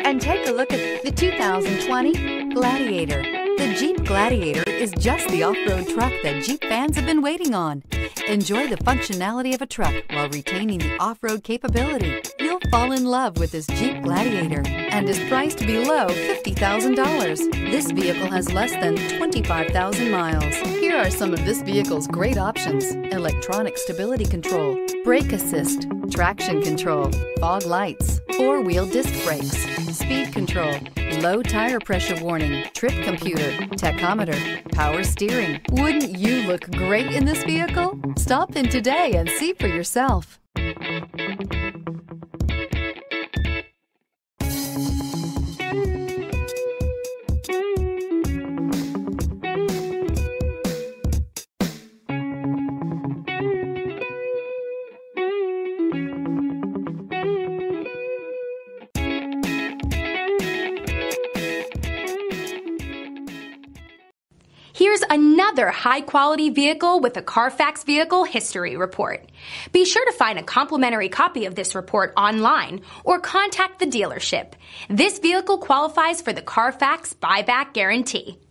and take a look at the 2020 Gladiator. The Jeep Gladiator is just the off-road truck that Jeep fans have been waiting on. Enjoy the functionality of a truck while retaining the off-road capability. You'll fall in love with this Jeep Gladiator and is priced below $50,000. This vehicle has less than 25,000 miles. Here are some of this vehicle's great options: electronic stability control, brake assist, traction control, fog lights, four-wheel disc brakes, speed control, low tire pressure warning, trip computer, tachometer, power steering. Wouldn't you look great in this vehicle? Stop in today and see for yourself. Here's another high-quality vehicle with a Carfax Vehicle History Report. Be sure to find a complimentary copy of this report online or contact the dealership. This vehicle qualifies for the Carfax Buyback Guarantee.